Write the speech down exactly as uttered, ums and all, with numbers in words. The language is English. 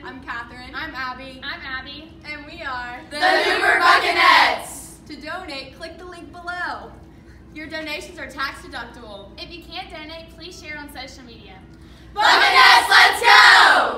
I'm Catherine. I'm Abby. I'm Abby. And we are the Hoover Buccannettes. To donate, click the link below. Your donations are tax deductible. If you can't donate, please share on social media. Buccannettes, let's go!